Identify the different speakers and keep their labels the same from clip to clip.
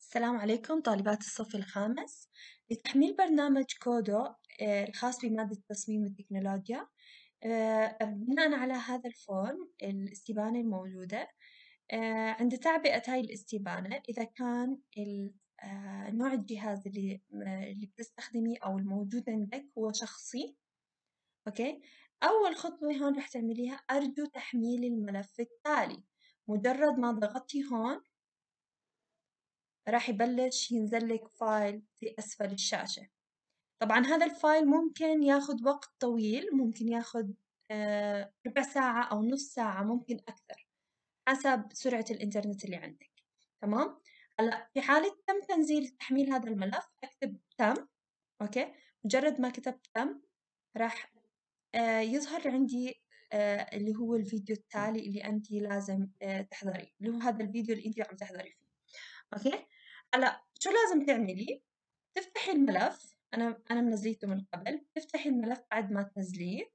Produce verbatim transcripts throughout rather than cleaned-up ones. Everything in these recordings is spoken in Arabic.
Speaker 1: السلام عليكم طالبات الصف الخامس. لتحميل برنامج كودو آه، الخاص بمادة التصميم والتكنولوجيا. آه، بناء على هذا الفورم الاستبانة الموجودة، آه، عند تعبئة هاي الاستبانة إذا كان ال- آه، نوع الجهاز اللي اللي بتستخدميه أو الموجود عندك هو شخصي. أوكي، أول خطوة هون رح تعمليها أرجو تحميل الملف التالي. مجرد ما ضغطتي هون راح يبلش ينزل لك فايل في أسفل الشاشة. طبعا هذا الفايل ممكن ياخد وقت طويل، ممكن ياخد آه، ربع ساعة أو نص ساعة، ممكن أكثر حسب سرعة الإنترنت اللي عندك. تمام. هلا في حالة تم تنزيل تحميل هذا الملف أكتب تم. أوكي، مجرد ما كتبت تم راح آه، يظهر عندي آه، اللي هو الفيديو التالي اللي أنت لازم آه، تحضريه، اللي هو هذا الفيديو اللي أنت عم تحضري فيه. أوكي، هلا شو لازم تعملي؟ تفتحي الملف. أنا أنا منزليته من قبل. تفتحي الملف بعد ما تنزليه.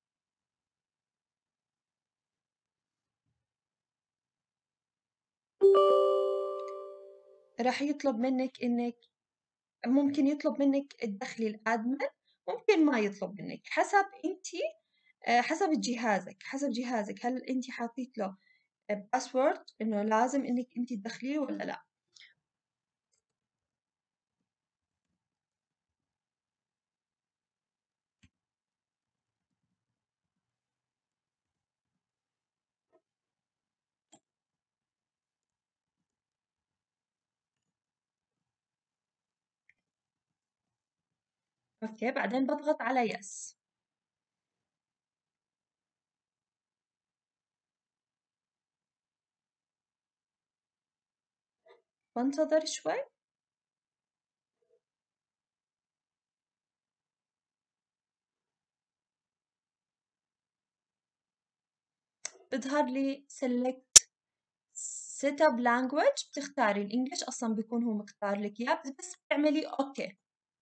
Speaker 1: راح يطلب منك إنك ممكن يطلب منك تدخلي الأدمن، ممكن ما يطلب منك حسب أنتي آه، حسب جهازك حسب جهازك هل أنتي حاطيت له باسورد إنه لازم إنك أنتي تدخليه ولا لا. أوكي، بعدين بضغط على يس. بنتظر شوي. بظهر لي select set up language، بتختاري الإنجليش، أصلا بيكون هو مختار لك إياه، بس بتعملي أوكي.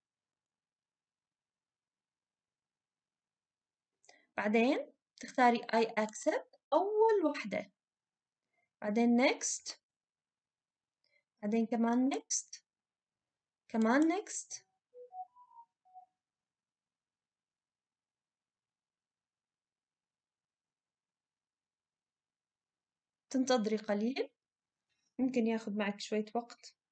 Speaker 1: بعدين تختاري I accept أول وحدة، بعدين next، بعدين كمان next، كمان next. تنتظري قليل، ممكن ياخد معك شوية وقت.